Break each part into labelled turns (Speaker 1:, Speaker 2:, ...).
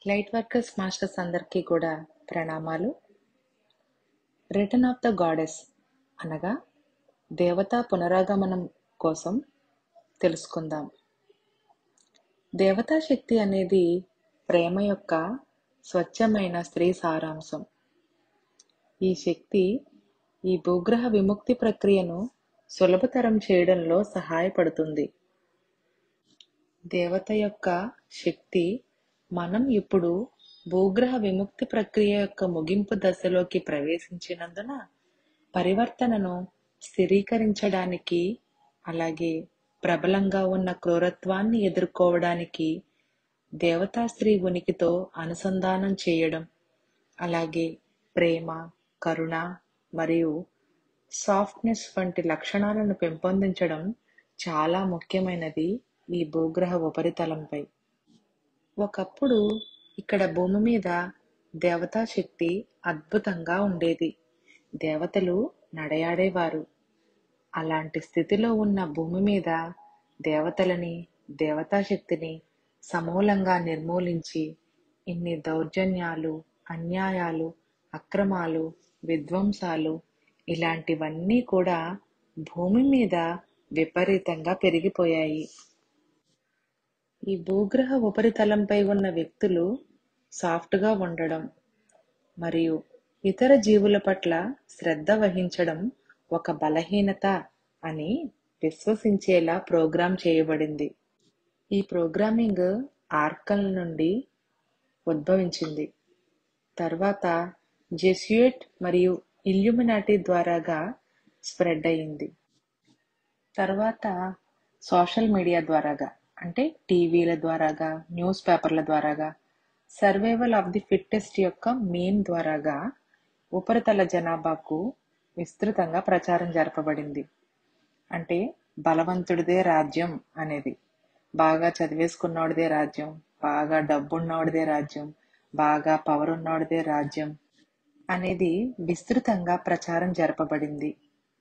Speaker 1: Light workers masters అందరికీ కూడా ప్రణామాలు. రిటర్న్ ఆఫ్ ద గాడెస్ అనగా దేవతా పునరాగమనం కోసం తెలుసుకుందాం. దేవతా శక్తి అనేది ప్రేమ యొక్క స్వచ్ఛమైన స్త్రీ సారాంశం. ఈ శక్తి ఈ భూగ్రహ విముక్తి ప్రక్రియను సులభతరం చేయడంలో సహాయపడుతుంది. దేవత యొక్క శక్తి మనం ఇప్పుడు భూగ్రహ విముక్తి ప్రక్రియ యొక్క ముగింపు దశలోకి ప్రవేశించినందున పరివర్తనను స్థిరీకరించడానికి, అలాగే ప్రబలంగా ఉన్న క్రూరత్వాన్ని ఎదుర్కోవడానికి దేవతా స్త్రీ ఉనికితో అనుసంధానం చేయడం, అలాగే ప్రేమ, కరుణ మరియు సాఫ్ట్నెస్ వంటి లక్షణాలను పెంపొందించడం చాలా ముఖ్యమైనది ఈ భూగ్రహ ఉపరితలంపై. ఒకప్పుడు ఇక్కడ భూమి మీద దేవతా శక్తి అద్భుతంగా ఉండేది. దేవతలు నడయాడేవారు. అలాంటి స్థితిలో ఉన్న భూమి మీద దేవతలని, దేవతా శక్తిని సమూలంగా నిర్మూలించి ఇన్ని దౌర్జన్యాలు, అన్యాయాలు, అక్రమాలు, విధ్వంసాలు ఇలాంటివన్నీ కూడా భూమి మీద విపరీతంగా పెరిగిపోయాయి. ఈ భూగ్రహ ఉపరితలంపై ఉన్న వ్యక్తులు సాఫ్ట్గా ఉండడం మరియు ఇతర జీవుల పట్ల శ్రద్ధ వహించడం ఒక బలహీనత అని విశ్వసించేలా ప్రోగ్రాం చేయబడింది. ఈ ప్రోగ్రామింగ్ ఆర్కల్ నుండి ఉద్భవించింది. తర్వాత జెస్యూట్ మరియు ఇల్యూమినాటి ద్వారాగా స్ప్రెడ్ అయింది. తర్వాత సోషల్ మీడియా ద్వారాగా, అంటే టీవీల ద్వారాగా, న్యూస్ పేపర్ల ద్వారాగా, సర్వైవల్ ఆఫ్ ది ఫిట్టెస్ట్ యొక్క మీమ్ ద్వారాగా ఉపరితల జనాభాకు విస్తృతంగా ప్రచారం జరపబడింది. అంటే బలవంతుడిదే రాజ్యం అనేది, బాగా చదివేసుకున్నోడిదే రాజ్యం, బాగా డబ్బున్నోడిదే రాజ్యం, బాగా పవర్ ఉన్నోడిదే రాజ్యం అనేది విస్తృతంగా ప్రచారం జరపబడింది.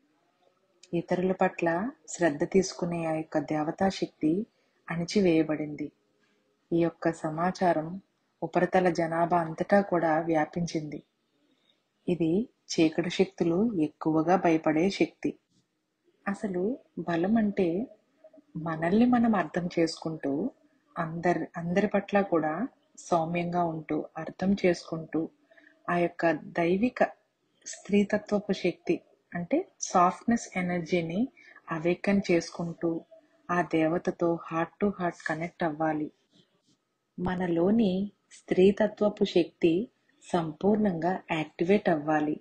Speaker 1: ఇతరుల పట్ల శ్రద్ధ తీసుకునే ఆ యొక్క దేవతా శక్తి అణిచివేయబడింది. ఈ యొక్క సమాచారం ఉపరితల జనాభా అంతటా కూడా వ్యాపించింది. ఇది చీకటి శక్తులు ఎక్కువగా భయపడే శక్తి. అసలు బలం అంటే మనల్ని మనం అర్థం చేసుకుంటూ అందరి పట్ల కూడా సౌమ్యంగా ఉంటూ, అర్థం చేసుకుంటూ, ఆ యొక్క దైవిక స్త్రీతత్వపు శక్తి అంటే సాఫ్ట్నెస్ ఎనర్జీని అవేకన్ చేసుకుంటూ ఆ దేవతతో హార్ట్ టు హార్ట్ కనెక్ట్ అవ్వాలి. మనలోని స్త్రీతత్వపు శక్తి సంపూర్ణంగా యాక్టివేట్ అవ్వాలి.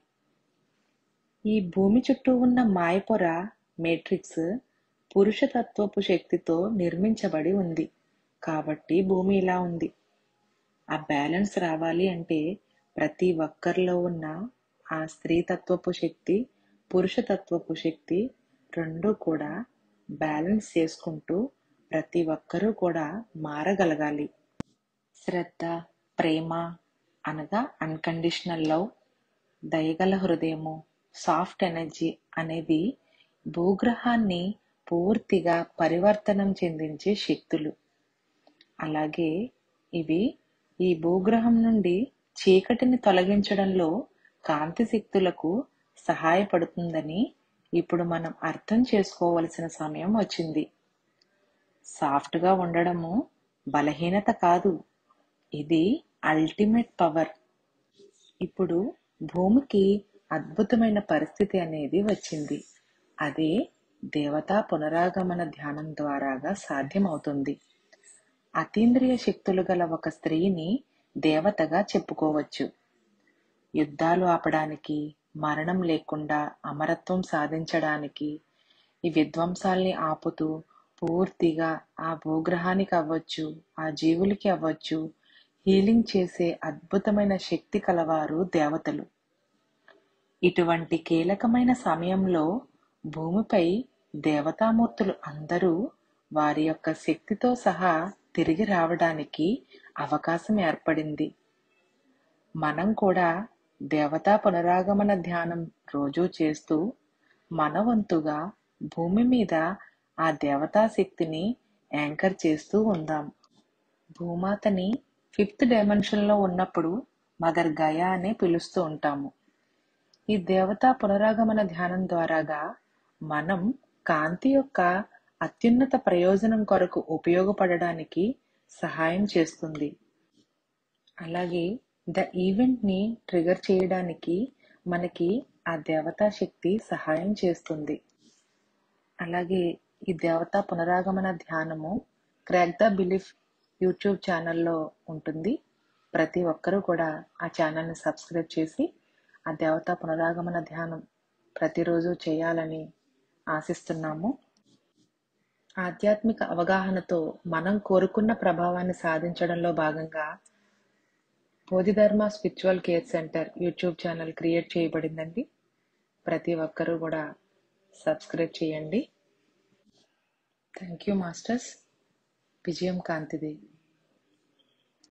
Speaker 1: ఈ భూమి చుట్టూ ఉన్న మాయపొర మేట్రిక్స్ పురుషతత్వపు శక్తితో నిర్మించబడి ఉంది. కాబట్టి భూమి ఇలా ఉంది. ఆ బ్యాలెన్స్ రావాలి అంటే ప్రతి ఒక్కరిలో ఉన్న ఆ స్త్రీతత్వపు శక్తి, పురుషతత్వపు శక్తి రెండూ కూడా బ్యాలెన్స్ చేసుకుంటూ ప్రతి ఒక్కరూ కూడా మారగలగాలి. శ్రద్ధ, ప్రేమ అనగా అన్కండిషనల్ లవ్, దయగల హృదయము, సాఫ్ట్ ఎనర్జీ అనేవి భూగ్రహాన్ని పూర్తిగా పరివర్తనం చెందించే శక్తులు. అలాగే ఇవి ఈ భూగ్రహం నుండి చీకటిని తొలగించడంలో కాంతి శక్తులకు సహాయపడుతుందని ఇప్పుడు మనం అర్థం చేసుకోవలసిన సమయం వచ్చింది. సాఫ్ట్గా ఉండడము బలహీనత కాదు, ఇది అల్టిమేట్ పవర్. ఇప్పుడు భూమికి అద్భుతమైన పరిస్థితి అనేది వచ్చింది. అదే దేవతా పునరాగమన ధ్యానం ద్వారాగా సాధ్యమవుతుంది. అతీంద్రియ శక్తులు గల ఒక స్త్రీని దేవతగా చెప్పుకోవచ్చు. యుద్ధాలు ఆపడానికి, మరణం లేకుండా అమరత్వం సాధించడానికి, ఈ విధ్వంసాల్ని ఆపుతూ పూర్తిగా ఆ భూగ్రహానికి అవ్వచ్చు, ఆ జీవులకి అవ్వచ్చు, హీలింగ్ చేసే అద్భుతమైన శక్తి కలవారు దేవతలు. ఇటువంటి కీలకమైన సమయంలో భూమిపై దేవతామూర్తులు అందరూ వారి యొక్క శక్తితో సహా తిరిగి రావడానికి అవకాశం ఏర్పడింది. మనం కూడా దేవతా పునరాగమన ధ్యానం రోజూ చేస్తూ మన వంతుగా భూమి మీద ఆ దేవతా శక్తిని యాంకర్ చేస్తూ ఉందాం. భూమాతని ఫిఫ్త్ డైమెన్షన్లో ఉన్నప్పుడు మదర్ గయా అనే పిలుస్తూ ఉంటాము. ఈ దేవతా పునరాగమన ధ్యానం ద్వారాగా మనం కాంతి యొక్క అత్యున్నత ప్రయోజనం కొరకు ఉపయోగపడడానికి సహాయం చేస్తుంది. అలాగే ద ఈవెంట్ ని ట్రిగర్ చేయడానికి మనకి ఆ దేవతా శక్తి సహాయం చేస్తుంది. అలాగే ఈ దేవతా పునరాగమన ధ్యానము క్రాక్ ద బిలీఫ్ యూట్యూబ్ ఛానల్లో ఉంటుంది. ప్రతి ఒక్కరూ కూడా ఆ ఛానల్ని సబ్స్క్రైబ్ చేసి ఆ దేవతా పునరాగమన ధ్యానం ప్రతిరోజు చేయాలని ఆశిస్తున్నాము. ఆధ్యాత్మిక అవగాహనతో మనం కోరుకున్న ప్రభావాన్ని సాధించడంలో భాగంగా Bodhidharma spiritual care center YouTube channel create చేయబడిందండి. ప్రతి ఒక్కరూ కూడా సబ్స్క్రైబ్ చేయండి. Thank you masters. విజయం కాంతిదే.